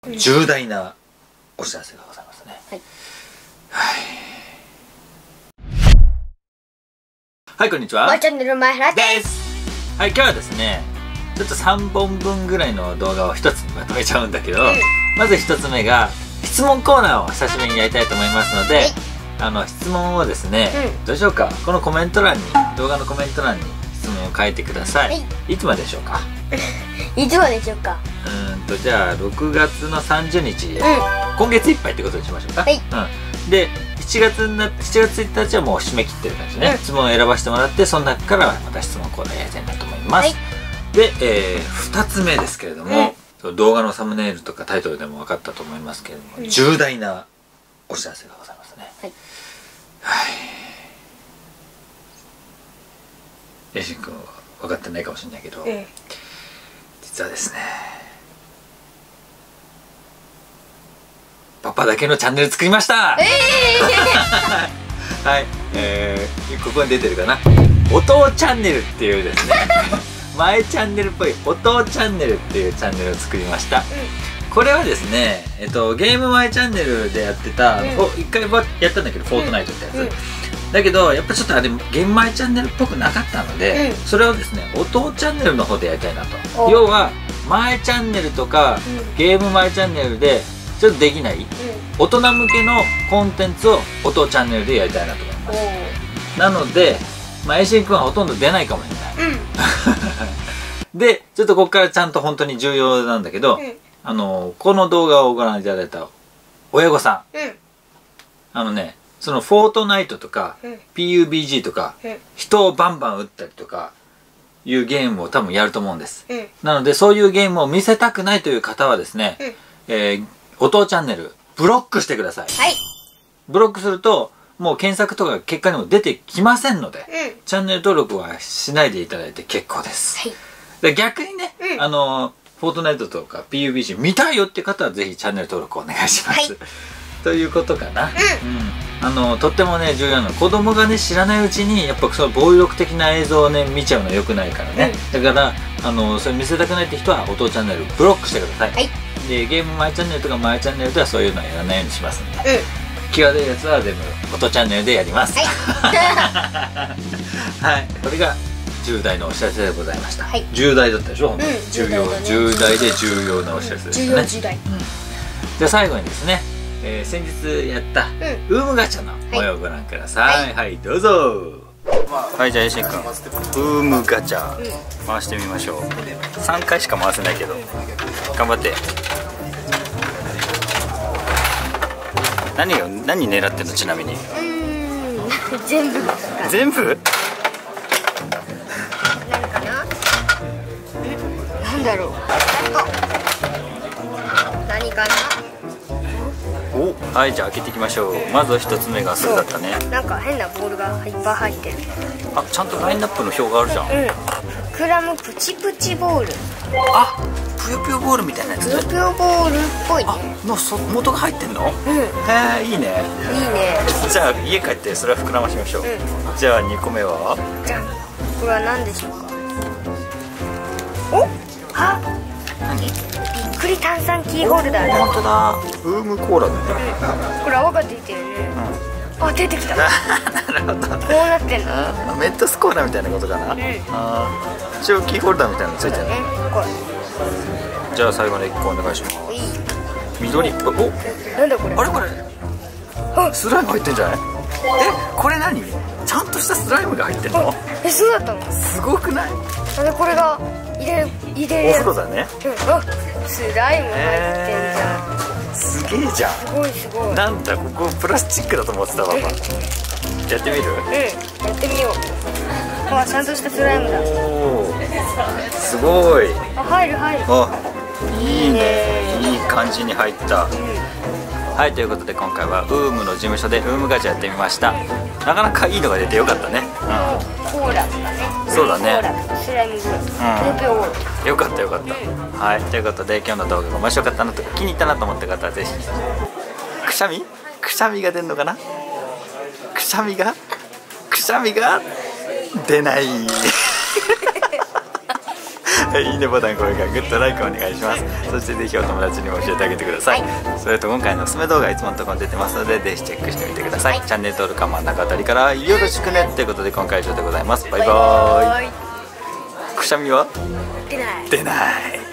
重大なお知らせがございますね。はい。はい、こんにちは。 チャンネル前原です。 はい、今日はですね、ちょっと3本分ぐらいの動画を1つにまとめちゃうんだけど、まず1つ目が質問コーナーを久しぶりにやりたいと思いますので、質問をですね、どうしようか、このコメント欄に、動画のコメント欄に質問を書いてください。いつまででしょうか。 いつまででしょうか。 じゃあ6月の30日、今月いっぱいってことにしましょうか。で7月1日はもう締め切ってる感じね。質問を選ばせてもらって、その中からまた質問コーナーやりたいなと思います。で、2つ目ですけれども、動画のサムネイルとかタイトルでも分かったと思いますけれども、重大なお知らせがございますね。エイシン君は分かってないかもしれないけど、実はですね、パパだけのチャンネル作りました。はい、ここに出てるかな、お父チャンネルっていうですね前チャンネルっぽいお父チャンネルっていうチャンネルを作りました。これはですね、ゲーム前チャンネルでやってた、一回やったんだけど、フォートナイトってやつだけど、やっぱちょっとあれゲーム前チャンネルっぽくなかったので、それをですね、お父チャンネルの方でやりたいなと。要は前チャンネルとかゲーム前チャンネルでちょっとできない、大人向けのコンテンツをお父チャンネルでやりたいなと思います。なので、エイシン君はほとんど出ないかもしれない。で、ちょっとここからちゃんと本当に重要なんだけど、この動画をご覧いただいた親御さん、そのフォートナイトとか PUBG とか、人をバンバン撃ったりとかいうゲームを多分やると思うんです。なので、そういうゲームを見せたくないという方はですね、お父チャンネルブロックしてください。ブロックするともう検索とか結果にも出てきませんので、チャンネル登録はしないでいただいて結構です。で、逆にね、フォートナイトとか PUBG 見たいよって方はぜひチャンネル登録お願いします。ということかな。とってもね、重要なの、子供がね、知らないうちにやっぱその暴力的な映像をね見ちゃうのは良くないからね。だからそれ見せたくないって人はお父チャンネルブロックしてください。で、ゲーム前チャンネルとか前チャンネルではそういうのはやらないようにしますんで、際どいやつは全部お父チャンネルでやります。はい、これが重大なお知らせでございました。重大だったでしょ。本当に重大で重要なお知らせですね。じゃあ最後にですね、先日やったウームガチャの模様をご覧ください。はい、どうぞ。はい、じゃあエイシン君、ウームガチャ回してみましょう。3回しか回せないけど頑張って。何狙ってんの、ちなみに。 全部。 全部？ 何かな？なんだろう。何かな？ はい、じゃあ開けていきましょう。まず1つ目がそれだったね。 なんか変なボールがいっぱい入ってる。 あ、ちゃんとラインナップの表があるじゃん。 クラムプチプチボール。 あ、ぷよぷよボールみたいなやつ。 ぷよぷよボールっぽいね。 の元が入ってんの？へえ、いいね。いいね。じゃあ家帰ってそれは膨らましましょう。じゃあ2個目は？ じゃあこれは何でしょうか。お？あ？ 何？ びっくり炭酸キーホルダーだ。 本当だ。ウームコーラだね。 これ泡が出てるね。あ、出てきた。なるほど。こうなってんの。 メットスコーラみたいなことかな。一応キーホルダーみたいなのついてるね。じゃあ最後の1個お願いします。緑っぽい。お、 なんだこれ。 あれこれ。スライム入ってんじゃない？これ何？ちゃんとしたスライムが入ってんの？ そうだったの？ すごくない？ これが入れる。 お風呂だね。 スライム入ってんじゃん。 すげえじゃん。 すごい。 なんだ、ここプラスチックだと思ってた。パパやってみる？ やってみよう。あ、ちゃんとしたスライムだ。 すごい。 入る。あ、 いいね。いい感じに入った。はい、ということで今回はウームの事務所でウームガチャやってみました。なかなかいいのが出てよかったね。 コーラとかね。 そうだね。 スライムグッズ。 よかったよかった。はい、ということで今日の動画が面白かったなとか気に入ったなと思った方はぜひ。くしゃみが出んのかな。くしゃみが出ないいいねボタン、高評価、グッドライクお願いします。そしてぜひお友達にも教えてあげてください。それと今回のおすすめ動画いつものところに出てますので、ぜひチェックしてみてください。チャンネル登録は真ん中あたりからよろしくねということで、今回は以上でございます。バイバーイ。くしゃみは出ない。 出ない。